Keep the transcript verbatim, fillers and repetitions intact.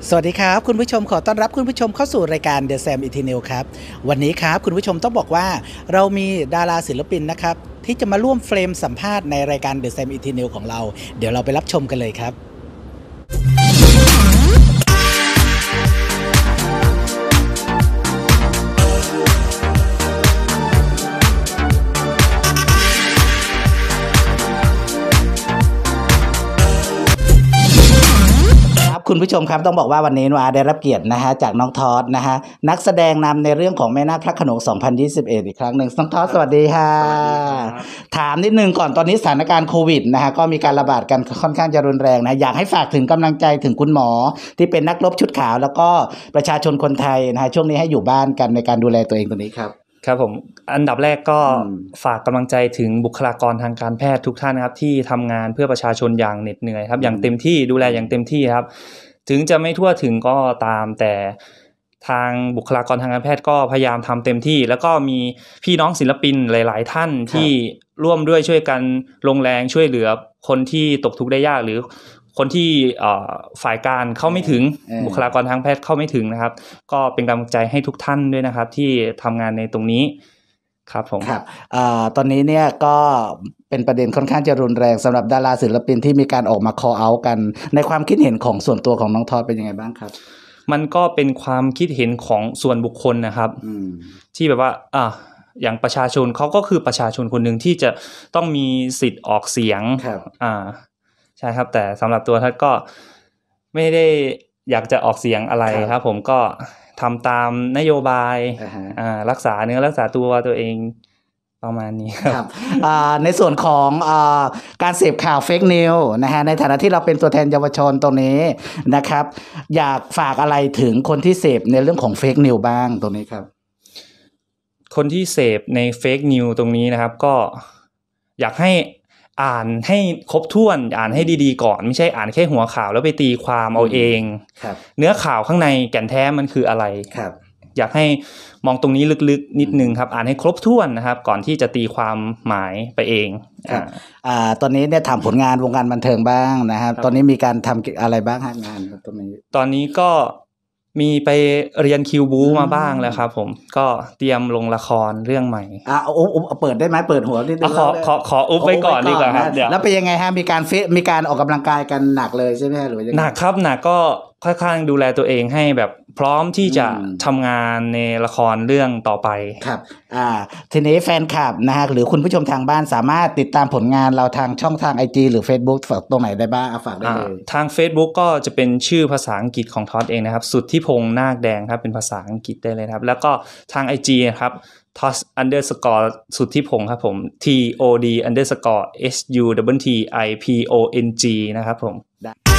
สวัสดีครับคุณผู้ชมขอต้อนรับคุณผู้ชมเข้าสู่รายการ The Sam Eternal ครับวันนี้ครับคุณผู้ชมต้องบอกว่าเรามีดาราศิลปินนะครับที่จะมาร่วมเฟรมสัมภาษณ์ในรายการ The Sam Eternal ของเราเดี๋ยวเราไปรับชมกันเลยครับคุณผู้ชมครับต้องบอกว่าวันนี้นวาได้รับเกียรตินะฮะจากน้องทอดนะฮะนักแสดงนำในเรื่องของแม่นาคพระโขนงสองพันยี่สิบเอ็ดอีกครั้งหนึ่งน้องทอดสวัสดีค่ะถามนิดนึงก่อนตอนนี้สถานการณ์โควิดนะฮะก็มีการระบาดกันค่อนข้างจะรุนแรงนะอยากให้ฝากถึงกำลังใจถึงคุณหมอที่เป็นนักรบชุดขาวแล้วก็ประชาชนคนไทยนะฮะช่วงนี้ให้อยู่บ้านกันในการดูแลตัวเองตัวนี้ครับครับผมอันดับแรกก็ฝากกำลังใจถึงบุคลากรทางการแพทย์ทุกท่านนะครับที่ทำงานเพื่อประชาชนอย่างเหน็ดเหนื่อยครับอย่างเต็มที่ดูแลอย่างเต็มที่ครับถึงจะไม่ทั่วถึงก็ตามแต่ทางบุคลากรทางการแพทย์ก็พยายามทำเต็มที่แล้วก็มีพี่น้องศิลปินหลายๆท่านที่ร่วมด้วยช่วยกันลงแรงช่วยเหลือคนที่ตกทุกข์ได้ยากหรือคนที่ฝ่ายการเข้าไม่ถึงบุคลากรทางแพทย์เข้าไม่ถึงนะครับก็เป็นกำลังใจให้ทุกท่านด้วยนะครับที่ทำงานในตรงนี้ครับผมครับอ่าตอนนี้เนี่ยก็เป็นประเด็นค่อนข้างจะรุนแรงสำหรับดาราศิลปินที่มีการออกมา call out กันในความคิดเห็นของส่วนตัวของน้องทอดเป็นยังไงบ้างครับมันก็เป็นความคิดเห็นของส่วนบุคคลนะครับที่แบบว่าอ่าอย่างประชาชนเขาก็คือประชาชนคนหนึ่งที่จะต้องมีสิทธิ์ออกเสียงอ่าใช่ครับแต่สำหรับตัวท่านก็ไม่ได้อยากจะออกเสียงอะไรครับผมก็ทำตามนโยบาย uh-huh. อ่ารักษาเนื้อรักษาตัวตัวเองประมาณนี้ครับอ่าในส่วนของอ่าการเสพข่าวเฟกนิวนะฮะในฐานะที่เราเป็นตัวแทนเยาวชนตรงนี้นะครับอยากฝากอะไรถึงคนที่เสพในเรื่องของเฟกนิวบ้างตรงนี้ครับคนที่เสพในเฟกนิวตรงนี้นะครับก็อยากให้อ่านให้ครบถ้วนอ่านให้ดีๆก่อนไม่ใช่อ่านแค่หัวข่าวแล้วไปตีความเอาเองเนื้อข่าวข้างในแก่นแท้มันคืออะไรอยากให้มองตรงนี้ลึกๆนิดนึงครับอ่านให้ครบถ้วนนะครับก่อนที่จะตีความหมายไปเองครับอ่าตอนนี้เนี่ยทำผลงานวงการบันเทิงบ้างนะครับตอนนี้มีการทำอะไรบ้างฮะงานตรงนี้ตอนนี้ก็มีไปเรียนคิวบูมาบ้างแล้วครับผมก็เตรียมลงละครเรื่องใหม่อ่ะอุ๊บอุ๊บเปิดได้ไหมเปิดหัวนิดนึงขอขอขออุ๊บไว้ก่อนดีกว่าครับแล้วเป็นยังไงฮะมีการฟิตมีการออกกำลังกายกันหนักเลยใช่ไหมหรือยังไงหนักครับหนักก็ค่อนข้างดูแลตัวเองให้แบบพร้อมที่จะทำงานในละครเรื่องต่อไปครับอ่าทีนี้แฟนคลับนะฮะหรือคุณผู้ชมทางบ้านสามารถติดตามผลงานเราทางช่องทาง ไอ จี หรือ Facebook ฝากตรงไหนได้บ้างฝากได้เลยทาง Facebook ก็จะเป็นชื่อภาษาอังกฤษของทอดเองนะครับสุทธิพงษ์นาคแดงครับเป็นภาษาอังกฤษได้เลยครับแล้วก็ทาง ไอ จี ครับ ทอด underscore สุทธิพงษ์ครับผม ที โอ ดี underscore เอส ยู ดับเบิล ที ไอ พี โอ เอ็น จี นะครับผม